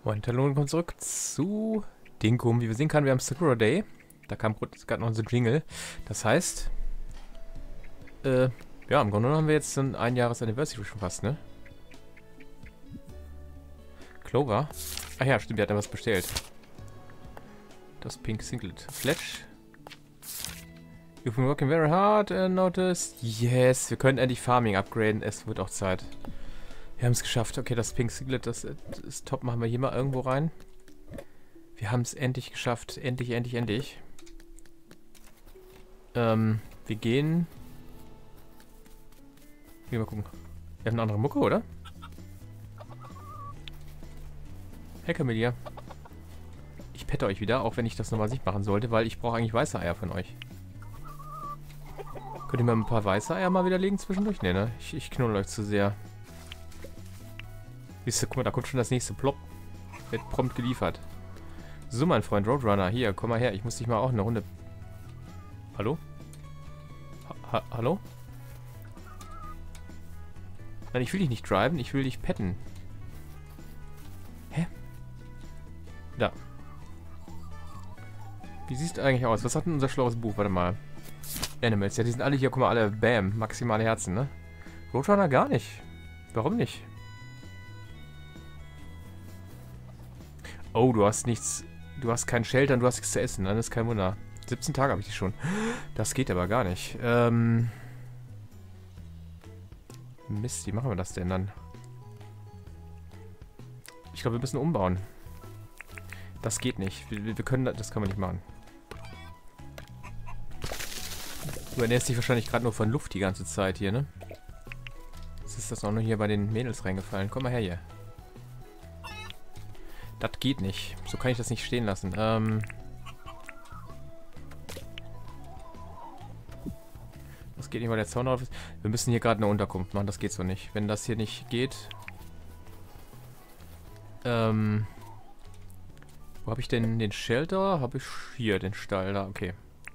Und hallo und willkommen zurück zu Dinkum. Wie wir sehen können, wir haben Sakura Day. Da kam gerade noch unser Jingle. Das heißt, ja, im Grunde genommen haben wir jetzt so ein Einjahres-Anniversary schon fast, ne? Clover. Ach ja, stimmt, der hat da was bestellt. Das Pink Singlet. Fletch. You've been working very hard and noticed. Yes, wir können endlich Farming upgraden. Es wird auch Zeit. Wir haben es geschafft. Okay, das Pink Singlet, das ist top. Machen wir hier mal irgendwo rein. Wir haben es endlich geschafft. Endlich, endlich, endlich. Wir gehen... Mal gucken. Wir haben eine andere Mucke, oder? Hey Camelia. Ich pette euch wieder, auch wenn ich das nochmal nicht machen sollte, weil ich brauche eigentlich weiße Eier von euch. Könnt ihr mir ein paar weiße Eier mal widerlegen zwischendurch? Nee, ne? Ich knuddel euch zu sehr. Siehst du, guck mal, da kommt schon das nächste Plop. Wird prompt geliefert. So, mein Freund Roadrunner, hier, komm mal her. Ich muss dich mal auch eine Runde... Hallo? Hallo? Nein, ich will dich nicht driven, ich will dich petten. Hä? Da. Wie siehst du eigentlich aus? Was hat denn unser schlaues Buch? Warte mal. Animals, ja, die sind alle hier, guck mal, alle, bam, maximale Herzen, ne? Roadrunner gar nicht. Warum nicht? Oh, du hast nichts, du hast kein Shelter und du hast nichts zu essen, dann ist kein Wunder. 17 Tage habe ich die schon. Das geht aber gar nicht. Mist, wie machen wir das denn dann? Ich glaube, wir müssen umbauen. Das geht nicht. Wir können das kann man nicht machen. Du ernährst dich wahrscheinlich gerade nur von Luft die ganze Zeit hier, ne? Jetzt ist das auch nur hier bei den Mädels reingefallen. Komm mal her hier. Das geht nicht. So kann ich das nicht stehen lassen. Das geht nicht, weil der Zaun drauf ist. Wir müssen hier gerade eine Unterkunft machen. Das geht so nicht. Wenn das hier nicht geht... Wo habe ich denn den Shelter? Habe ich hier den Stall da. Okay.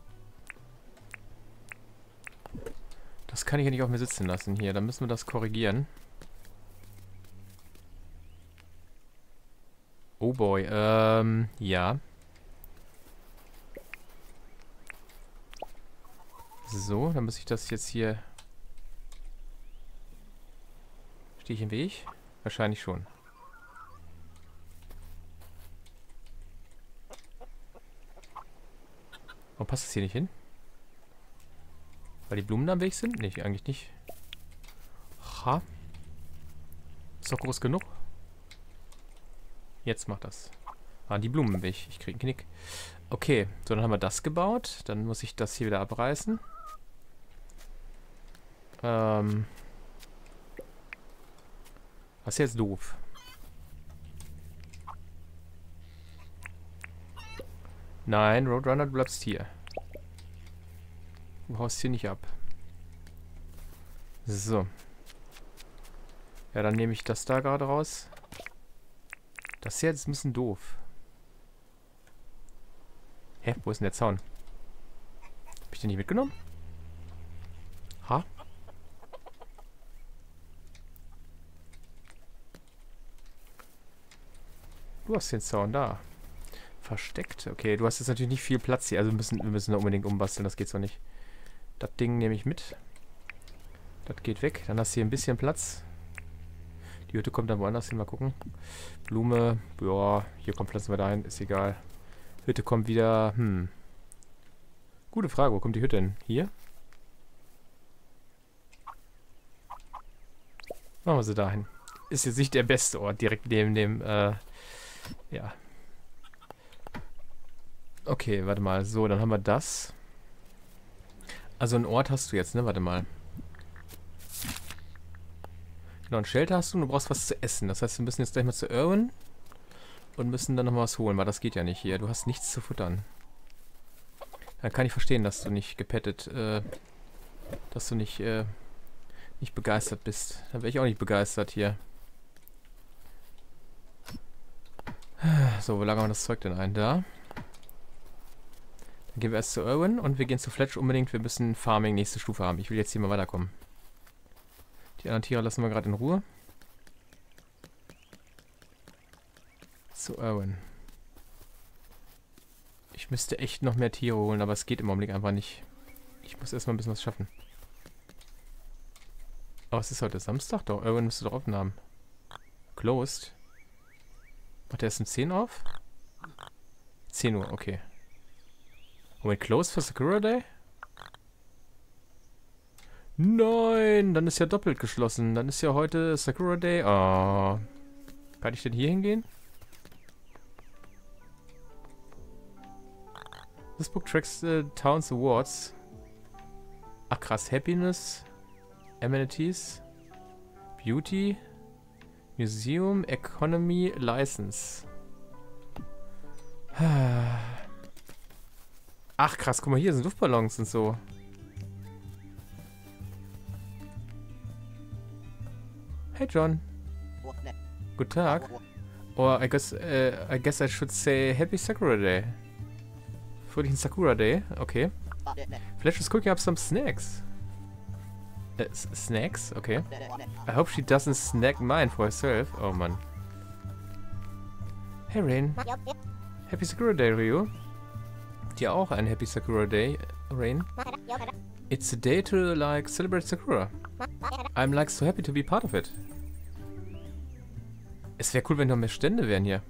Das kann ich ja nicht auf mir sitzen lassen hier. Dann müssen wir das korrigieren. Oh boy. Ja. So, dann muss ich das jetzt hier... Stehe ich im Weg? Wahrscheinlich schon. Warum passt das hier nicht hin? Weil die Blumen da am Weg sind? Nee, eigentlich nicht. Ha. Ist doch groß genug. Jetzt macht das. Ah, die Blumen im Weg. Ich krieg einen Knick. Okay, so, dann haben wir das gebaut. Dann muss ich das hier wieder abreißen. Was ist jetzt doof? Nein, Roadrunner, du bleibst hier. Du haust hier nicht ab. So. Ja, dann nehme ich das da gerade raus. Das hier ist ein bisschen doof. Hä, wo ist denn der Zaun? Hab ich den nicht mitgenommen? Ha? Du hast den Zaun da. Versteckt. Okay, du hast jetzt natürlich nicht viel Platz hier. Also wir müssen da unbedingt umbasteln. Das geht so nicht. Das Ding nehme ich mit. Das geht weg. Dann hast du hier ein bisschen Platz. Die Hütte kommt dann woanders hin. Mal gucken. Blume. Ja, hier kommt Pflanzen wir dahin. Ist egal. Hütte kommt wieder. Gute Frage. Wo kommt die Hütte denn? Hier? Machen wir sie dahin. Ist jetzt nicht der beste Ort. Direkt neben dem, ja. Okay, warte mal. So, dann haben wir das. Also einen Ort hast du jetzt, ne? Warte mal. Genau, ein Shelter hast du und du brauchst was zu essen. Das heißt, wir müssen jetzt gleich mal zu Irwin und müssen dann noch mal was holen, weil das geht ja nicht hier. Du hast nichts zu futtern. Dann kann ich verstehen, dass du nicht gepettet, dass du nicht, nicht begeistert bist. Da wäre ich auch nicht begeistert hier. So, wo lagern wir das Zeug denn ein? Da. Dann gehen wir erst zu Irwin und wir gehen zu Fletch unbedingt. Wir müssen Farming nächste Stufe haben. Ich will jetzt hier mal weiterkommen. Die anderen Tiere lassen wir gerade in Ruhe. Zu Erwin. Ich müsste echt noch mehr Tiere holen, aber es geht im Augenblick einfach nicht. Ich muss erstmal ein bisschen was schaffen. Aber es ist heute Samstag, doch. Erwin müsste doch offen haben. Closed. Macht der erst um 10 auf? 10 Uhr, okay. Moment, closed for Sakura Day? Nein, dann ist ja doppelt geschlossen. Dann ist ja heute Sakura Day. Oh. Kann ich denn hier hingehen? This book tracks Town's Awards. Ach krass, Happiness, Amenities, Beauty, Museum, Economy, License. Ach krass, guck mal, hier sind Luftballons und so. Hey John. Guten Tag. Or I guess I should say Happy Sakura Day. Fröhlichen Sakura Day, okay. Flash is cooking up some snacks. Snacks? Okay. I hope she doesn't snack mine for herself. Oh Mann. Hey Rain. Happy Sakura Day, Ryu. Dir auch ein Happy Sakura Day, Rain. It's a day to like celebrate Sakura. I'm like so happy to be part of it. Es wäre cool, wenn noch mehr Stände wären hier.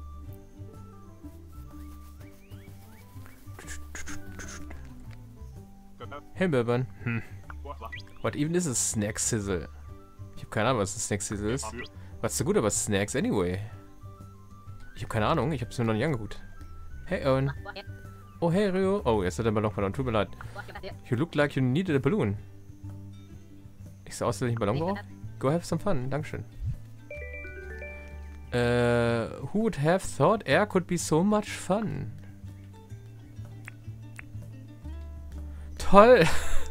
Hey Bourbon. What even is a snack sizzle? Ich habe keine Ahnung, was ein Snack sizzle ist. Was so gut aber Snacks anyway? Ich habe keine Ahnung, ich habe es mir noch nicht angeguckt. Hey Owen. Oh hey Ryo. Oh, jetzt hat der Ballon verloren, tut mir leid. You look like you needed a balloon. Ich sah aus, dass ich einen Ballon brauche. Go have some fun, dankeschön. Who would have thought air could be so much fun? Toll!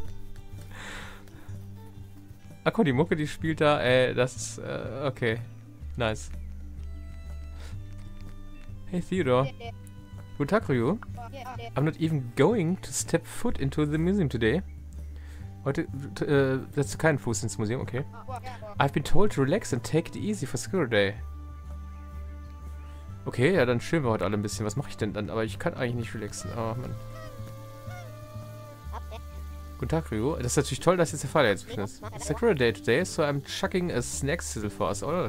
Ach guck, die Mucke, die spielt da, das ist, okay. Nice. Hey Theodore. Guten Tag, Ryu. I'm not even going to step foot into the museum today. Heute setzt du keinen Fuß ins Museum, okay. I've been told to relax and take it easy for Sakura Day. Okay, ja, dann chillen wir heute alle ein bisschen. Was mache ich denn dann? Aber ich kann eigentlich nicht relaxen. Oh, Mann. Guten Tag, Ryu. Das ist natürlich toll, dass jetzt der Fall jetzt ist. It's Sakura Day today, so I'm chucking a snack sizzle for us all.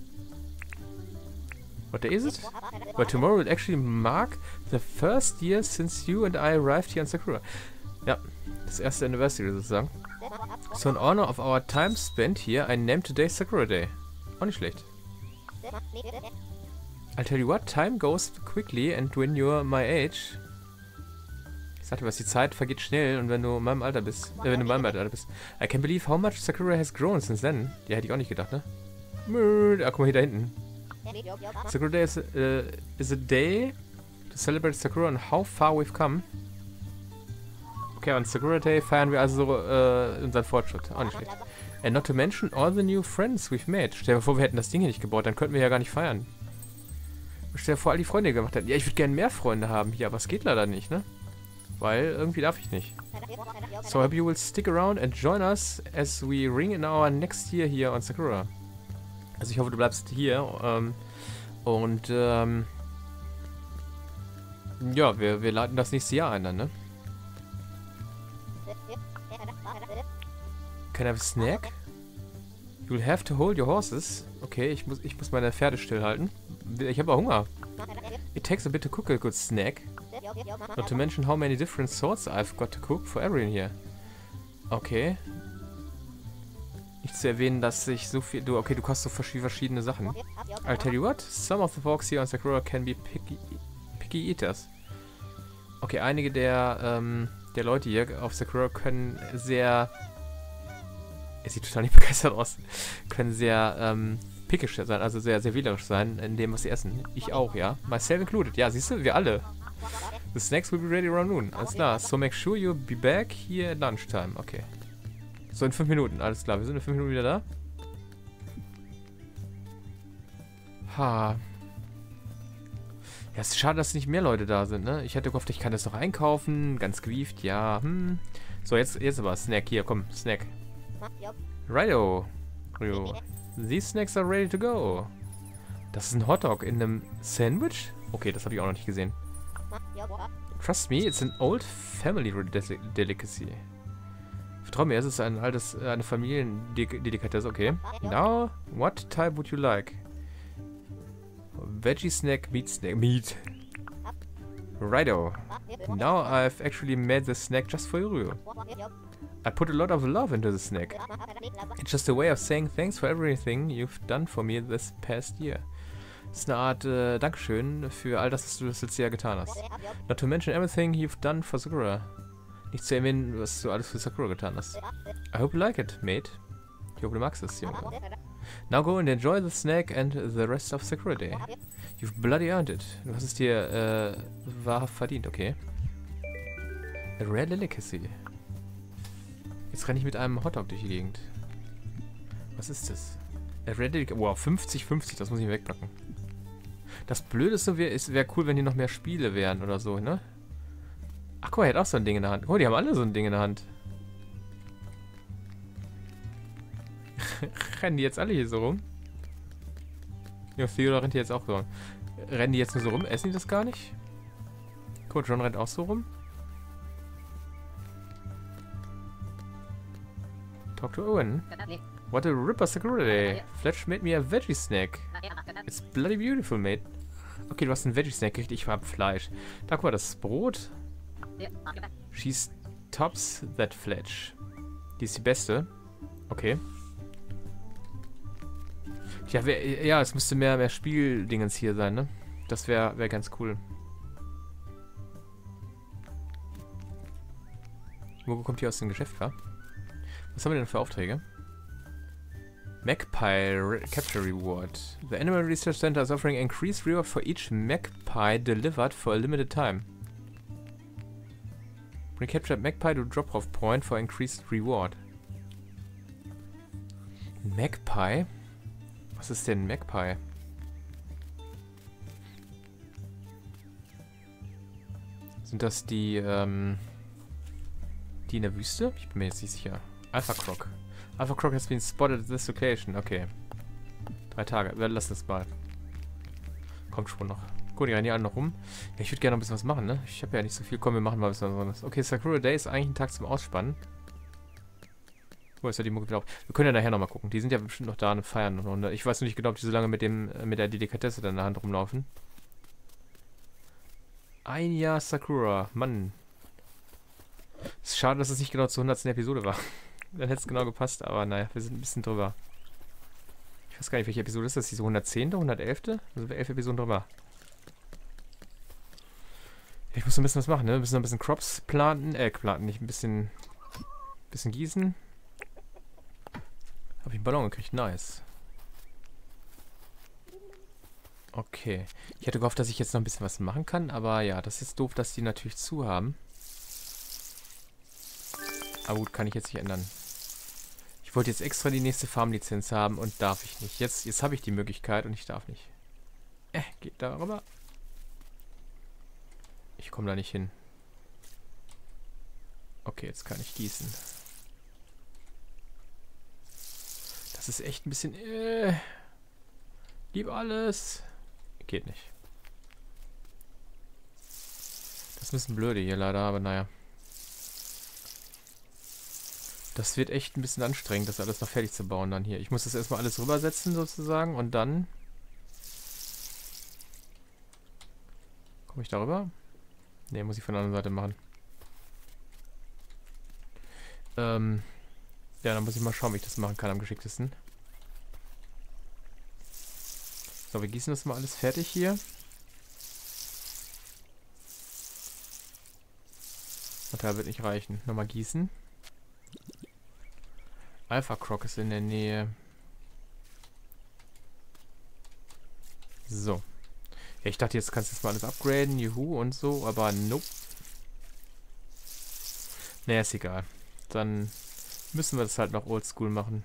What day is it? Well, tomorrow will actually mark the first year since you and I arrived here in Sakura. Ja, das erste Anniversary sozusagen. So in honor of our time spent here, I named today Sakura Day. Auch nicht schlecht. I'll tell you what, time goes quickly and when you're my age... Ich sagte was, die Zeit vergeht schnell und wenn du in meinem Alter bist... wenn du in meinem Alter bist. I can't believe how much Sakura has grown since then. Ja, hätte ich auch nicht gedacht, ne? Ah, guck mal hier da hinten. Sakura Day is a day to celebrate Sakura and how far we've come. Okay, on Sakura Day feiern wir also unseren Fortschritt. Auch nicht schlecht. And not to mention all the new friends we've made. Stell dir vor, wir hätten das Ding hier nicht gebaut, dann könnten wir ja gar nicht feiern. Stell dir vor, all die Freunde, die wir gemacht hätten. Ja, ich würde gerne mehr Freunde haben hier, aber es geht leider nicht, ne? Weil irgendwie darf ich nicht. So, I hope you will stick around and join us as we ring in our next year here on Sakura. Also ich hoffe, du bleibst hier. Ja, wir leiten das nächste Jahr ein dann, ne? Can I have a snack? You'll have to hold your horses. Okay, ich muss meine Pferde stillhalten. Ich habe auch Hunger. It takes a bit to cook a good snack. Not to mention how many different sorts I've got to cook for everyone here. Okay. Nicht zu erwähnen, dass ich so viel... Du kostet so verschiedene Sachen. I'll tell you what, some of the folks here on Sakura can be picky eaters. Okay, einige der Leute hier auf Sakura können sehr... Er sieht total nicht begeistert aus. Können sehr pickisch sein, also sehr, sehr wählerisch sein in dem, was sie essen. Ich auch, ja. Myself included. Ja, siehst du, wir alle. The snacks will be ready around noon. Alles klar. So make sure you be back here at lunchtime. Okay. So in 5 Minuten. Alles klar. Wir sind in 5 Minuten wieder da. Ha. Ja, es ist schade, dass nicht mehr Leute da sind, ne? Ich hätte gehofft, ich kann das noch einkaufen. Ganz gewieft, ja. So, jetzt aber. Snack. Hier, komm. Snack. Righto. These snacks are ready to go. Das ist ein Hotdog in einem Sandwich? Okay, das habe ich auch noch nicht gesehen. Trust me, it's an old family delicacy. Vertrau mir, es ist eine Familiendelikatesse, okay. Now, what type would you like? Veggie snack, meat. Righto. Now I've actually made the snack just for you. I put a lot of love into the snack. It's just a way of saying thanks for everything you've done for me this past year. Das ist eine Art Dankeschön für all das, was du das letzte Jahr getan hast. Not to mention everything you've done for Sakura. Nicht zu erwähnen, was du alles für Sakura getan hast. I hope you like it, mate. Ich hoffe, du magst es, Junge. Now go and enjoy the snack and the rest of Sakura Day. You've bloody earned it. Du hast es dir wahrhaft verdient, okay. A rare delicacy. Jetzt renne ich mit einem Hotdog durch die Gegend. Was ist das? A rare delicacy. Wow, 50-50, das muss ich wegpacken. Das Blöde ist, wäre cool, wenn hier noch mehr Spiele wären oder so, ne? Ach guck mal, er hat auch so ein Ding in der Hand. Oh, die haben alle so ein Ding in der Hand. Rennen die jetzt alle hier so rum? Ja, Theodor rennt hier jetzt auch so rum. Rennen die jetzt nur so rum? Essen die das gar nicht? Guck mal, John rennt auch so rum. Talk to Owen. What a ripper Sakura Day. Fletch made me a veggie snack. It's bloody beautiful, mate. Okay, du hast einen Veggie Snack gekriegt, ich hab Fleisch. Da, guck mal, das ist Brot. She's tops that Fletch. Die ist die beste. Okay. Ja, es müsste mehr Spieldingens hier sein, ne? Das wär ganz cool. Wo kommt hier aus dem Geschäft, wa? Was haben wir denn für Aufträge? Magpie Capture Reward. The Animal Research Center is offering increased reward for each magpie delivered for a limited time. Bring captured magpie to drop-off point for increased reward. Magpie? Was ist denn Magpie? Sind das die in der Wüste? Ich bin mir jetzt nicht sicher. Alpha Croc. Alpha Croc has been spotted at this location. Okay. 3 Tage. Wir lassen es mal. Kommt schon noch. Gut, die rennen hier alle noch rum. Ja, ich würde gerne noch ein bisschen was machen, ne? Ich habe ja nicht so viel. Komm, wir machen mal was anderes. Okay, Sakura Day ist eigentlich ein Tag zum Ausspannen. Wo ist ja die Mucke wieder auf? Wir können ja nachher nochmal gucken. Die sind ja bestimmt noch da und feiern. Und ich weiß noch nicht genau, ob die so lange mit der Delikatesse da in der Hand rumlaufen. Ein Jahr Sakura. Mann. Ist schade, dass es nicht genau zur 100. Episode war. Dann hätte es genau gepasst, aber naja, wir sind ein bisschen drüber. Ich weiß gar nicht, welche Episode ist das? Diese 110., 111.? Da sind wir 11 Episoden drüber. Ich muss ein bisschen was machen, ne? Wir müssen noch ein bisschen Crops planten. Nicht ein bisschen gießen. Habe ich einen Ballon gekriegt, nice. Okay. Ich hätte gehofft, dass ich jetzt noch ein bisschen was machen kann, aber ja, das ist doof, dass die natürlich zu haben. Aber gut, kann ich jetzt nicht ändern. Ich wollte jetzt extra die nächste Farmlizenz haben und darf ich nicht. Jetzt habe ich die Möglichkeit und ich darf nicht. Geht da rüber. Ich komme da nicht hin. Okay, jetzt kann ich gießen. Das ist echt ein bisschen... Lieb alles. Geht nicht. Das ist ein bisschen blöde hier leider, aber naja. Das wird echt ein bisschen anstrengend, das alles noch fertig zu bauen dann hier. Ich muss das erstmal alles rübersetzen sozusagen und dann... Komme ich darüber? Ne, muss ich von der anderen Seite machen. Ja, dann muss ich mal schauen, wie ich das machen kann am geschicktesten. So, wir gießen das mal alles fertig hier. Material wird nicht reichen. Nochmal gießen. Alpha Croc ist in der Nähe. So. Ja, ich dachte, jetzt kannst du das mal alles upgraden, juhu und so, aber nope. Naja, ist egal. Dann müssen wir das halt noch oldschool machen.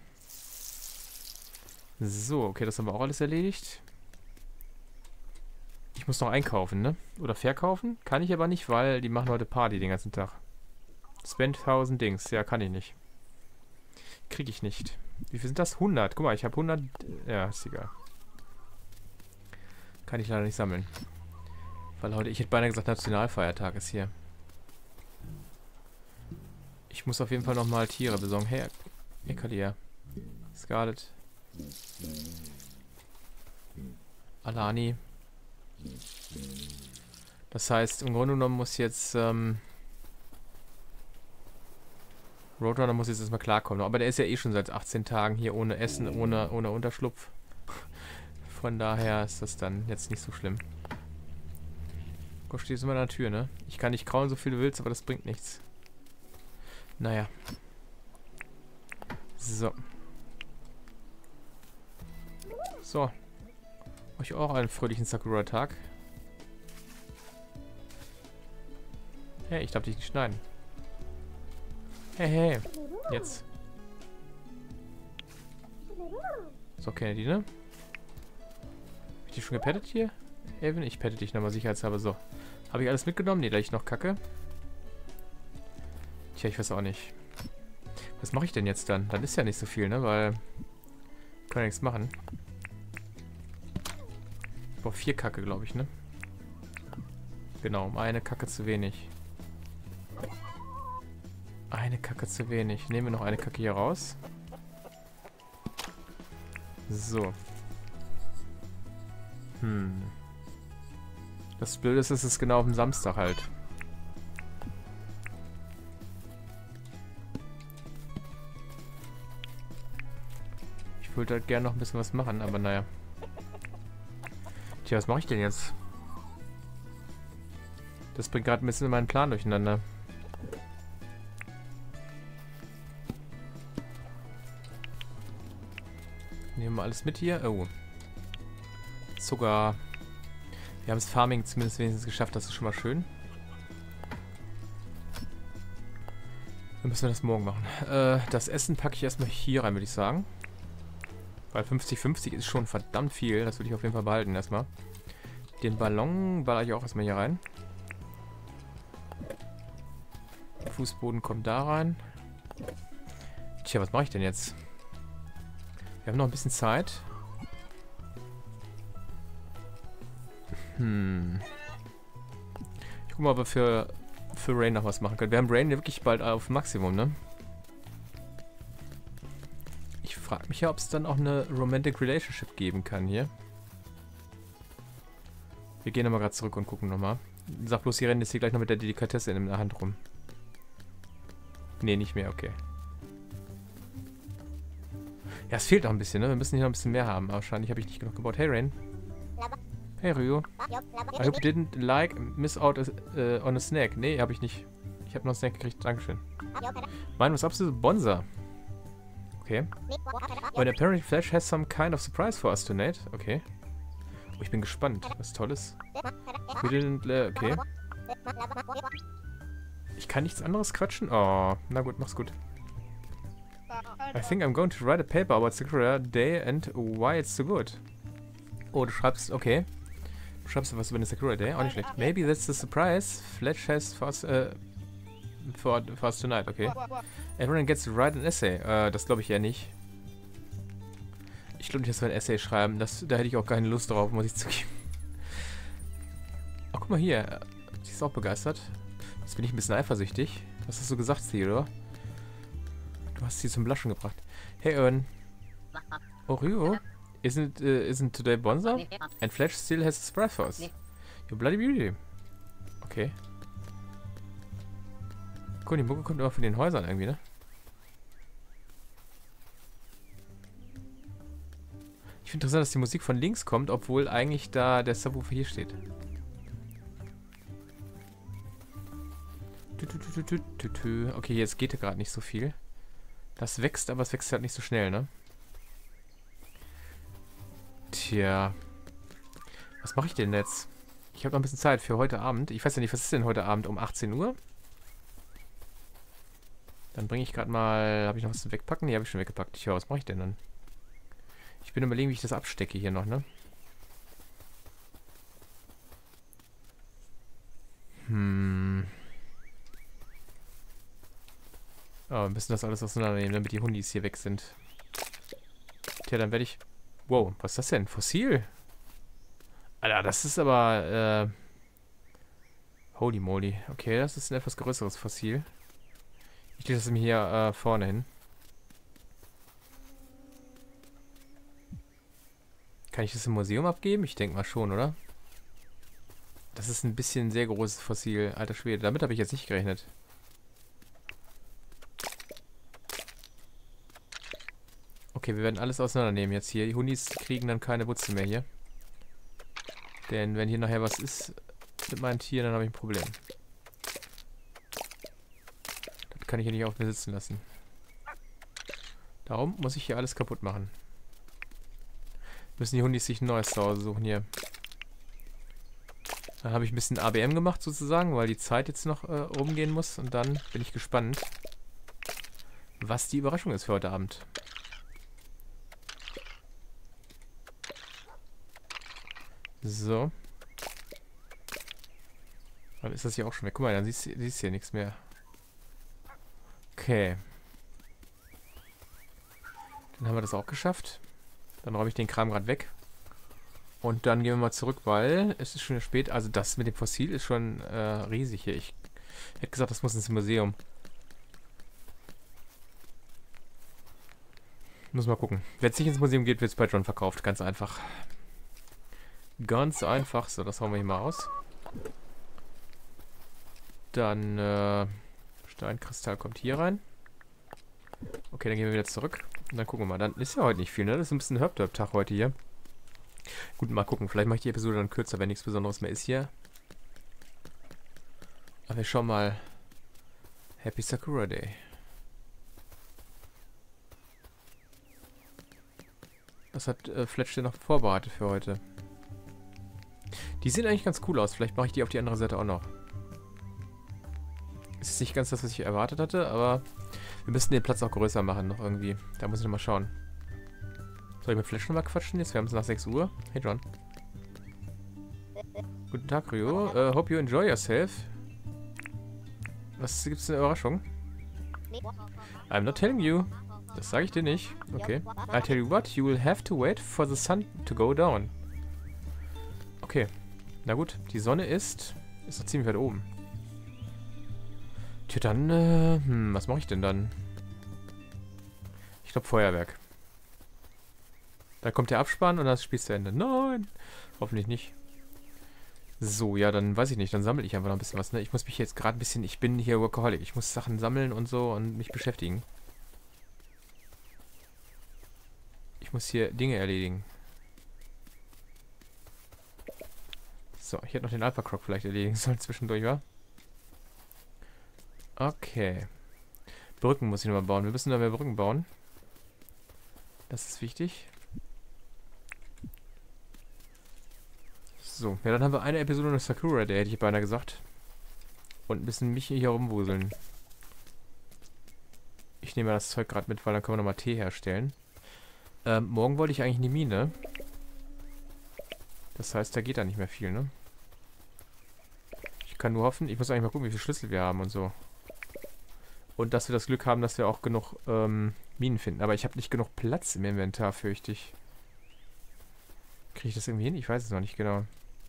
So, okay, das haben wir auch alles erledigt. Ich muss noch einkaufen, ne? Oder verkaufen? Kann ich aber nicht, weil die machen heute Party den ganzen Tag. Spend 1000 Dings. Ja, kann ich nicht. Kriege ich nicht. Wie viel sind das? 100. Guck mal, ich habe 100... Ja, ist egal. Kann ich leider nicht sammeln. Weil heute, ich hätte beinahe gesagt, Nationalfeiertag ist hier. Ich muss auf jeden Fall nochmal Tiere besorgen. Hey, Ekalia. Scarlet. Alani. Das heißt, im Grunde genommen muss jetzt, Roadrunner muss jetzt erstmal klarkommen. Aber der ist ja eh schon seit 18 Tagen hier ohne Essen, ohne Unterschlupf. Von daher ist das dann jetzt nicht so schlimm. Du stehst immer an der Tür, ne? Ich kann nicht kraulen, so viel du willst, aber das bringt nichts. Naja. So. So. Euch auch einen fröhlichen Sakura-Tag. Hey, ich darf dich nicht schneiden. Hey, hey. Jetzt. So, Kennedy, ne? Hab ich dich schon gepettet hier? Evan, ich pette dich nochmal sicherheitshalber. So. Habe ich alles mitgenommen? Ne, da ich noch Kacke. Tja, ich weiß auch nicht. Was mache ich denn jetzt dann? Dann ist ja nicht so viel, ne? Weil... kann ja nichts machen. Ich brauche 4 Kacke, glaube ich, ne? Genau, um eine Kacke zu wenig. Eine Kacke zu wenig. Nehmen wir noch eine Kacke hier raus. So. Das Blöde ist, es ist genau auf dem Samstag halt. Ich wollte halt gerne noch ein bisschen was machen, aber naja. Tja, was mache ich denn jetzt? Das bringt gerade ein bisschen meinen Plan durcheinander. Nehmen wir alles mit hier. Oh. Zucker. Wir haben das Farming zumindest wenigstens geschafft. Das ist schon mal schön. Dann müssen wir das morgen machen. Das Essen packe ich erstmal hier rein, würde ich sagen. Weil 50-50 ist schon verdammt viel. Das würde ich auf jeden Fall behalten erstmal. Den Ballon baller ich auch erstmal hier rein. Der Fußboden kommt da rein. Tja, was mache ich denn jetzt? Wir haben noch ein bisschen Zeit. Ich guck mal, ob wir für Rain noch was machen können. Wir haben Rain wirklich bald auf Maximum, ne? Ich frage mich ja, ob es dann auch eine Romantic Relationship geben kann hier. Wir gehen nochmal gerade zurück und gucken nochmal. Sag bloß, hier rennen jetzt hier gleich noch mit der Delikatesse in der Hand rum. Nee, nicht mehr, okay. Ja, es fehlt noch ein bisschen, ne? Wir müssen hier noch ein bisschen mehr haben. Aber wahrscheinlich habe ich nicht genug gebaut. Hey, Rain. Hey, Ryu. I hope you didn't miss out on a snack. Nee, habe ich nicht. Ich habe noch einen Snack gekriegt. Dankeschön. Mine was absolute Bonza. Okay. When apparently Flash has some kind of surprise for us tonight. Okay. Oh, ich bin gespannt. Was Tolles. We didn't... okay. Ich kann nichts anderes quatschen? Oh, na gut, mach's gut. I think I'm going to write a paper about Sakura Day and why it's so good. Oh, du schreibst... okay. Du schreibst was über den Sakura Day? Auch nicht schlecht. Maybe that's the surprise Flash has for us tonight. Okay. Everyone gets to write an essay. Das glaube ich eher nicht. Ich glaube nicht, dass wir ein Essay schreiben. Da hätte ich auch keine Lust drauf, muss ich zugeben. Oh, guck mal hier. Sie ist auch begeistert. Jetzt bin ich ein bisschen eifersüchtig. Was hast du gesagt, Theodor? Du hast sie zum Blaschen gebracht. Hey, Ern. Oh, Ryo. Isn't today Bonza? And Flash still has a surprise for us. You bloody beauty. Okay. Cool, die Mucke kommt immer von den Häusern irgendwie, ne? Ich finde interessant, dass die Musik von links kommt, obwohl eigentlich da der Subwoofer hier steht. Okay, jetzt geht gerade nicht so viel. Das wächst, aber es wächst halt nicht so schnell, ne? Tja. Was mache ich denn jetzt? Ich habe noch ein bisschen Zeit für heute Abend. Ich weiß ja nicht, was ist denn heute Abend um 18 Uhr? Dann bringe ich gerade mal... Habe ich noch was zu wegpacken? Nee, habe ich schon weggepackt. Tja, was mache ich denn dann? Ich bin überlegen, wie ich das abstecke hier noch, ne? Oh, wir müssen das alles auseinandernehmen, damit die Hundis hier weg sind. Tja, dann werde ich... Wow, was ist das denn? Fossil? Alter, das ist aber, holy moly. Okay, das ist ein etwas größeres Fossil. Ich lege das mir hier vorne hin. Kann ich das im Museum abgeben? Ich denke mal schon, oder? Das ist ein bisschen sehr großes Fossil. Alter Schwede, damit habe ich jetzt nicht gerechnet. Okay, wir werden alles auseinandernehmen jetzt hier. Die Hunis kriegen dann keine Wurzel mehr hier. Denn wenn hier nachher was ist mit meinen Tieren, dann habe ich ein Problem. Das kann ich hier nicht auf mir sitzen lassen. Darum muss ich hier alles kaputt machen. Müssen die Hundis sich ein neues Zuhause suchen hier. Dann habe ich ein bisschen ABM gemacht sozusagen, weil die Zeit jetzt noch rumgehen muss. Und dann bin ich gespannt, was die Überraschung ist für heute Abend. So. Dann ist das hier auch schon weg. Guck mal, dann siehst du hier nichts mehr. Okay. Dann haben wir das auch geschafft. Dann räume ich den Kram gerade weg. Und dann gehen wir mal zurück, weil es ist schon spät. Also das mit dem Fossil ist schon riesig hier. Ich hätte gesagt, das muss ins Museum. Muss mal gucken. Wenn es nicht ins Museum geht, wird es bei John verkauft. Ganz einfach. Ganz einfach. So, das hauen wir hier mal aus. Dann, Steinkristall kommt hier rein. Okay, dann gehen wir wieder zurück. Und dann gucken wir mal. Dann ist ja heute nicht viel, ne? Das ist ein bisschen Herb-Derb-Tag heute hier. Gut, mal gucken. Vielleicht mache ich die Episode dann kürzer, wenn nichts Besonderes mehr ist hier. Aber wir schauen mal. Happy Sakura Day. Was hat Fletch denn noch vorbereitet für heute? Die sehen eigentlich ganz cool aus. Vielleicht mache ich die auf die andere Seite auch noch. Es ist nicht ganz das, was ich erwartet hatte, aber wir müssen den Platz auch größer machen noch irgendwie. Da muss ich noch mal schauen. Soll ich mit Fletch noch mal quatschen jetzt? Wir haben es nach 6 Uhr. Hey John. Guten Tag, Ryo. Hope you enjoy yourself. Was gibt's eine Überraschung? I'm not telling you. Das sage ich dir nicht. Okay. I'll tell you what, you will have to wait for the sun to go down. Okay. Na gut, die Sonne ist noch ziemlich weit oben. Tja, dann, was mache ich denn dann? Ich glaube Feuerwerk. Da kommt der Abspann und das Spiel ist zu Ende. Nein! Hoffentlich nicht. So, ja, dann weiß ich nicht. Dann sammle ich einfach noch ein bisschen was, ne? Ich muss mich jetzt gerade ein bisschen... Ich bin hier Workaholic. Ich muss Sachen sammeln und so und mich beschäftigen. Ich muss hier Dinge erledigen. So, ich hätte noch den Alpha Croc vielleicht erledigen sollen zwischendurch, wa? Okay. Brücken muss ich nochmal bauen. Wir müssen noch mehr Brücken bauen. Das ist wichtig. So, ja, dann haben wir eine Episode noch Sakura Day, hätte ich beinahe gesagt. Und ein bisschen mich hier rumwuseln. Ich nehme das Zeug gerade mit, weil dann können wir nochmal Tee herstellen. Morgen wollte ich eigentlich in die Mine. Das heißt, da geht da nicht mehr viel, ne? Ich kann nur hoffen, ich muss eigentlich mal gucken, wie viele Schlüssel wir haben und so. Und dass wir das Glück haben, dass wir auch genug Minen finden. Aber ich habe nicht genug Platz im Inventar, fürchte ich. Kriege ich das irgendwie hin? Ich weiß es noch nicht genau.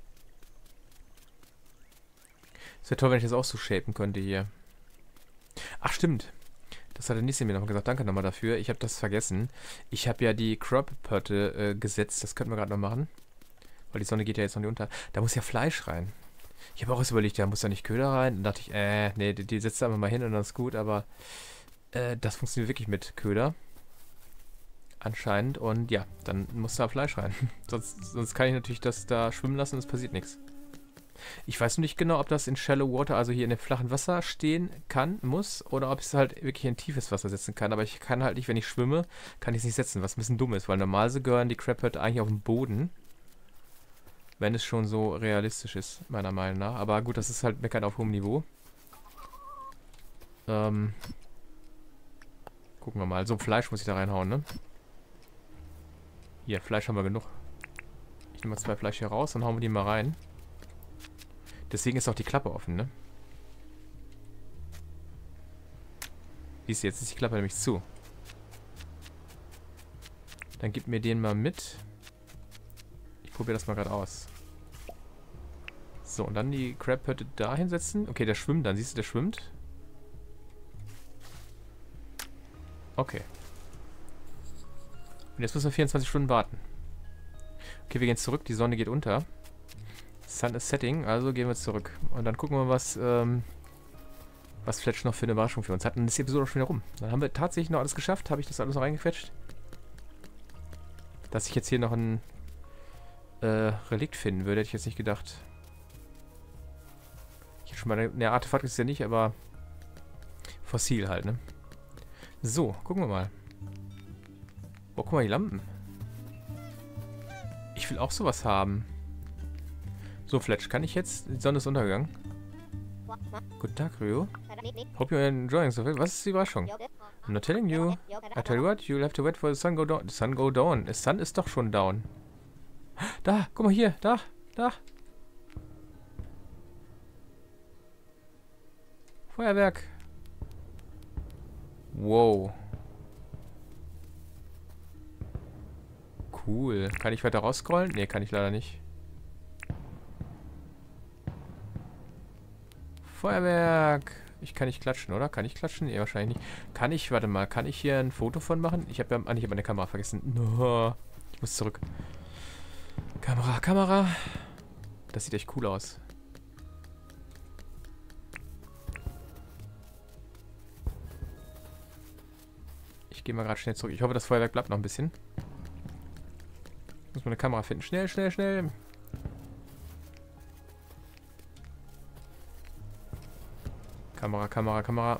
Es wäre toll, wenn ich das auch so shapen könnte hier. Ach, stimmt. Das hat der Nissi mir noch gesagt. Danke nochmal dafür. Ich habe das vergessen. Ich habe ja die Crop-Pötte gesetzt. Das könnten wir gerade noch machen. Weil die Sonne geht ja jetzt noch nicht unter. Da muss ja Fleisch rein. Ich habe auch erst überlegt, da muss da nicht Köder rein. Dann dachte ich, nee, die setzt da einfach mal hin und dann ist gut. Aber das funktioniert wirklich mit Köder. Anscheinend. Und ja, dann muss da Fleisch rein. sonst kann ich natürlich das da schwimmen lassen und es passiert nichts. Ich weiß noch nicht genau, ob das in Shallow Water, also hier in dem flachen Wasser stehen kann, muss, oder ob ich es halt wirklich in tiefes Wasser setzen kann. Aber ich kann halt nicht, wenn ich schwimme, kann ich es nicht setzen, was ein bisschen dumm ist, weil normalerweise gehören die Crabpötte eigentlich auf den Boden. Wenn es schon so realistisch ist, meiner Meinung nach. Aber gut, das ist halt Meckern auf hohem Niveau. Gucken wir mal. So, Fleisch muss ich da reinhauen, ne? Hier, Fleisch haben wir genug. Ich nehme mal 2 Fleisch hier raus, dann hauen wir die mal rein. Deswegen ist auch die Klappe offen, ne? Siehst du, jetzt ist die Klappe nämlich zu. Dann gib mir den mal mit. Ich probiere das mal gerade aus. So, und dann die Crab-Hütte da hinsetzen. Okay, der schwimmt dann. Siehst du, der schwimmt. Okay. Und jetzt müssen wir 24 Stunden warten. Okay, wir gehen zurück. Die Sonne geht unter. Sun is setting. Also gehen wir zurück. Und dann gucken wir, was Fletch noch für eine Überraschung für uns hat. Und dann ist die Episode auch schon wieder rum. Dann haben wir tatsächlich noch alles geschafft. Habe ich das alles noch reingequetscht? Dass ich jetzt hier noch ein Relikt finden würde, hätte ich jetzt nicht gedacht. Ich schon mal eine Artefakt ist ja nicht, aber Fossil halt, ne? So, gucken wir mal. Oh, guck mal, die Lampen. Ich will auch sowas haben. So, Fletch, kann ich jetzt... Die Sonne ist untergegangen. Guten Tag, Ryo. Hope you're enjoying so viel. Was ist die Überraschung? I'm not telling you. I tell you what, you'll have to wait for the sun go down. The sun go down. The sun ist doch schon down. Da, guck mal hier. Da, da. Feuerwerk. Wow. Cool. Kann ich weiter rausscrollen? Ne, kann ich leider nicht. Feuerwerk. Ich kann nicht klatschen, oder? Kann ich klatschen? Ne, wahrscheinlich nicht. Kann ich, warte mal, kann ich hier ein Foto von machen? Ich habe ja, ich habe meine Kamera vergessen. No. Ich muss zurück. Kamera. Das sieht echt cool aus. Ich gehe mal gerade schnell zurück. Ich hoffe, das Feuerwerk bleibt noch ein bisschen. Muss man eine Kamera finden. Schnell. Kamera.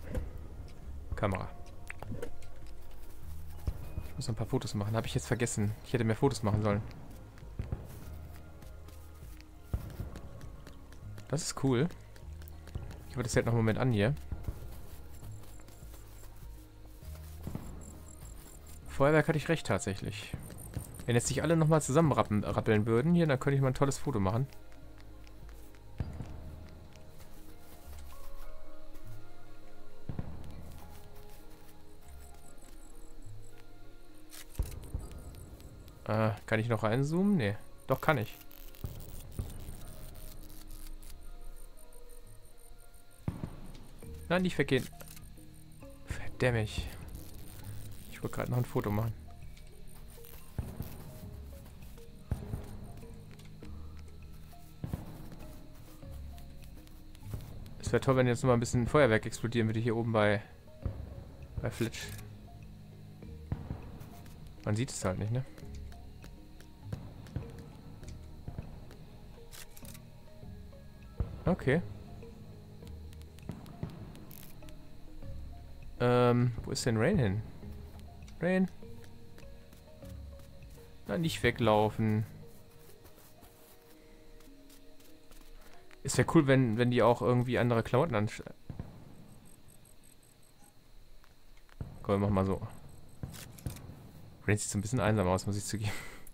Ich muss noch ein paar Fotos machen. Habe ich jetzt vergessen. Ich hätte mehr Fotos machen sollen. Das ist cool. Ich hoffe, das hält noch einen Moment an hier. Feuerwerk hatte ich recht tatsächlich. Wenn jetzt nicht alle nochmal zusammen rappeln würden hier, dann könnte ich mal ein tolles Foto machen. Kann ich noch reinzoomen? Nee. Doch, kann ich. Nein, nicht weggehen. Verdammt. Ich wollte gerade noch ein Foto machen. Es wäre toll, wenn jetzt noch mal ein bisschen Feuerwerk explodieren würde hier oben bei Fletch. Man sieht es halt nicht, ne? Okay. Wo ist denn Rain hin? Rain? Na, nicht weglaufen. Es wäre cool, wenn die auch irgendwie andere Klamotten anstellen. Komm, wir machen mal so. Rain sieht so ein bisschen einsam aus, muss ich zugeben.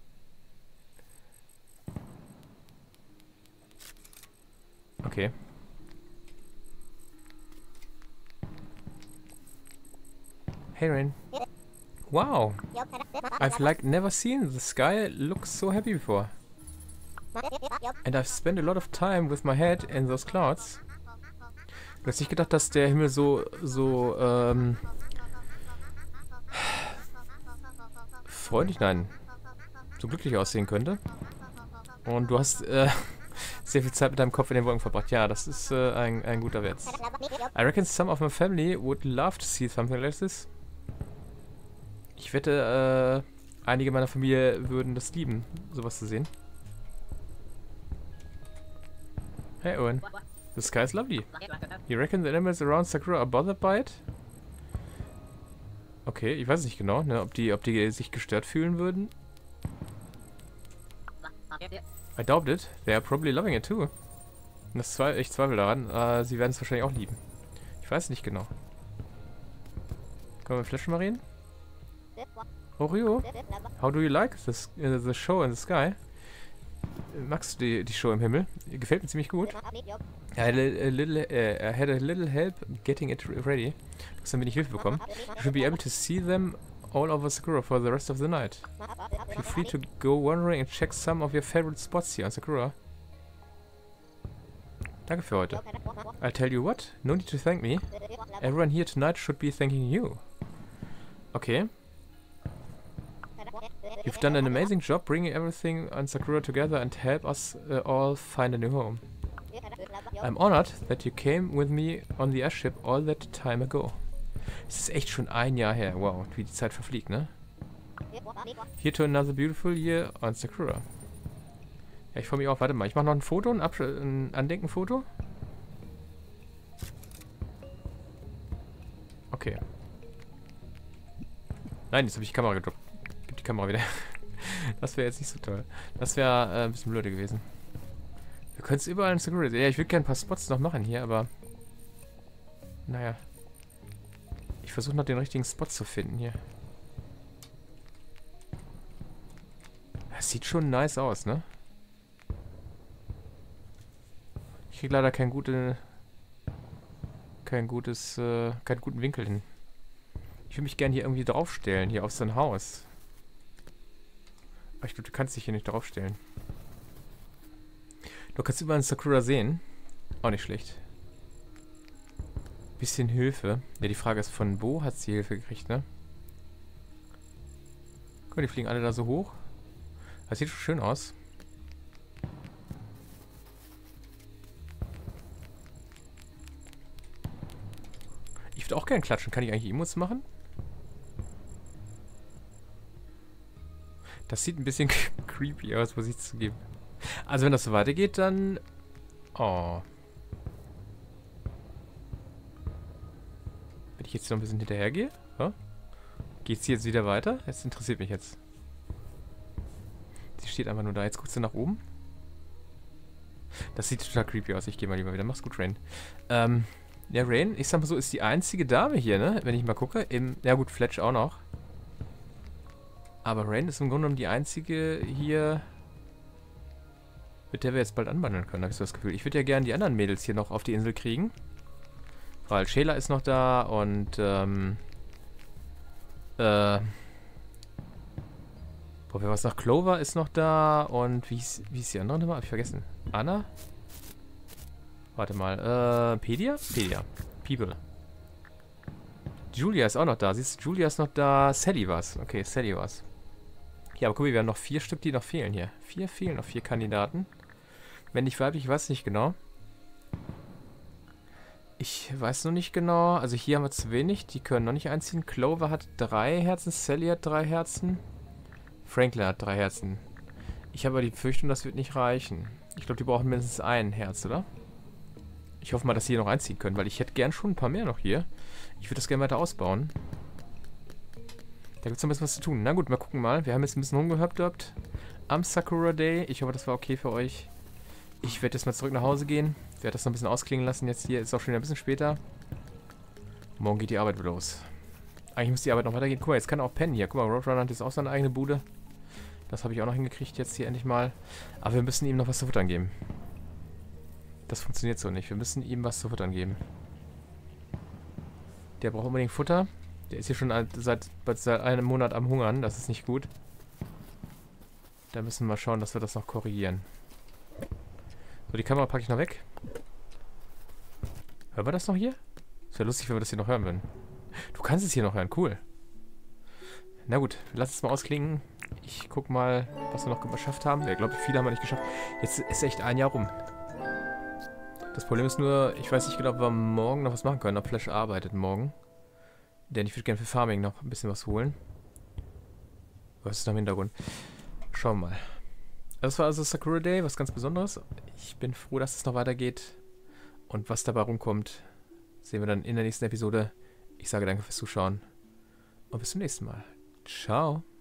Okay. Hey Rain. Wow. I've never seen the sky look so happy before. And I've spent a lot of time with my head in those clouds. Du hast nicht gedacht, dass der Himmel so freundlich, nein, so glücklich aussehen könnte. Und du hast sehr viel Zeit mit deinem Kopf in den Wolken verbracht. Ja, das ist ein guter Wert. I reckon some of my family would love to see something like this. Ich wette, einige meiner Familie würden das lieben, sowas zu sehen. Hey Owen, the sky is lovely. You reckon the animals around Sakura are bothered by it? Okay, ich weiß nicht genau, ne, ob die sich gestört fühlen würden. I doubt it. They are probably loving it too. Ich zweifle daran. Sie werden es wahrscheinlich auch lieben. Ich weiß nicht genau. Können wir mit Fletch mal reden? Oh, Ryo, how do you like this, the show in the sky? Magst du die Show im Himmel? Gefällt mir ziemlich gut. I had a little help getting it ready. Du hast ein wenig Hilfe bekommen. You should be able to see them all over Sakura for the rest of the night. Feel free to go wandering and check some of your favorite spots here on Sakura. Danke für heute. I'll tell you what. No need to thank me. Everyone here tonight should be thanking you. Okay. You've done an amazing job bringing everything on Sakura together and help us all find a new home. I'm honored that you came with me on the airship all that time ago. Es ist echt schon ein Jahr her. Wow, wie die Zeit verfliegt, ne? Here to another beautiful year on Sakura. Ja, ich freue mich auch. Warte mal, ich mache noch ein Foto, ein Andenkenfoto. Okay. Nein, jetzt habe ich die Kamera gedroppt. Gib die Kamera wieder. Das wäre jetzt nicht so toll. Das wäre ein bisschen blöde gewesen. Wir können es überall in Sakura. Ja, ich würde gerne ein paar Spots noch machen hier, aber... Naja. Ich versuche noch den richtigen Spot zu finden hier. Das sieht schon nice aus, ne? Ich kriege leider keinen guten Winkel hin. Ich würde mich gerne hier irgendwie draufstellen, hier auf so ein Haus. Aber ich glaube, du kannst dich hier nicht draufstellen. Du kannst überall einen Sakura sehen. Auch nicht schlecht. Bisschen Hilfe. Ja, die Frage ist, von wo hat sie Hilfe gekriegt, ne? Guck mal, die fliegen alle da so hoch. Das sieht schon schön aus. Ich würde auch gerne klatschen. Kann ich eigentlich Emotes machen? Das sieht ein bisschen creepy aus, muss ich zugeben. Also wenn das so weitergeht, dann... Oh. Wenn ich jetzt noch ein bisschen hinterhergehe? Ja? Geht sie jetzt wieder weiter? Das interessiert mich jetzt. Sie steht einfach nur da. Jetzt guckst du nach oben. Das sieht total creepy aus. Ich gehe mal lieber wieder. Mach's gut, Rain. Ja, Rain, ich sag mal so, ist die einzige Dame hier, ne? Wenn ich mal gucke. Ja gut, Fletch auch noch. Aber Rain ist im Grunde genommen die einzige hier, mit der wir jetzt bald anbandeln können, habe ich so das Gefühl. Ich würde ja gerne die anderen Mädels hier noch auf die Insel kriegen. Weil Shayla ist noch da und, wer was noch? Clover ist noch da und wie hieß die andere nochmal? Hab ich vergessen. Anna? Warte mal, Pedia? Pedia. People. Julia ist auch noch da. Siehst du, Julia ist noch da. Sally war's. Okay, Sally war's. Ja, aber guck mal, wir haben noch 4 Stück, die noch fehlen hier. 4 fehlen noch, 4 Kandidaten. Wenn nicht weiblich, ich weiß nicht genau. Ich weiß noch nicht genau. Also hier haben wir zu wenig. Die können noch nicht einziehen. Clover hat 3 Herzen. Sally hat 3 Herzen. Franklin hat 3 Herzen. Ich habe aber die Befürchtung, das wird nicht reichen. Ich glaube, die brauchen mindestens ein Herz, oder? Ich hoffe mal, dass sie hier noch einziehen können, weil ich hätte gern schon ein paar mehr noch hier. Ich würde das gerne weiter ausbauen. Da gibt es noch ein bisschen was zu tun. Na gut, mal gucken mal. Wir haben jetzt ein bisschen rumgehüpft am Sakura Day. Ich hoffe, das war okay für euch. Ich werde jetzt mal zurück nach Hause gehen. Ich werde das noch ein bisschen ausklingen lassen. Jetzt hier ist auch schon wieder ein bisschen später. Morgen geht die Arbeit wieder los. Eigentlich muss die Arbeit noch weitergehen. Guck mal, jetzt kann er auch pennen hier. Guck mal, Roadrunner hat jetzt auch seine eigene Bude. Das habe ich auch noch hingekriegt jetzt hier endlich mal. Aber wir müssen ihm noch was zu futtern geben. Das funktioniert so nicht. Wir müssen ihm was zu futtern geben. Der braucht unbedingt Futter. Der ist hier schon seit einem Monat am Hungern. Das ist nicht gut. Da müssen wir mal schauen, dass wir das noch korrigieren. So, die Kamera packe ich noch weg. Hören wir das noch hier? Es wäre lustig, wenn wir das hier noch hören würden. Du kannst es hier noch hören. Cool. Na gut, lass es mal ausklingen. Ich guck mal, was wir noch geschafft haben. Ich glaube, viele haben wir nicht geschafft. Jetzt ist echt ein Jahr rum. Das Problem ist nur, ich weiß nicht genau, ob wir morgen noch was machen können. Ob Flash arbeitet morgen. Denn ich würde gerne für Farming noch ein bisschen was holen. Was ist noch im Hintergrund? Schauen wir mal. Das war also Sakura Day, was ganz Besonderes. Ich bin froh, dass es noch weitergeht. Und was dabei rumkommt, sehen wir dann in der nächsten Episode. Ich sage danke fürs Zuschauen. Und bis zum nächsten Mal. Ciao.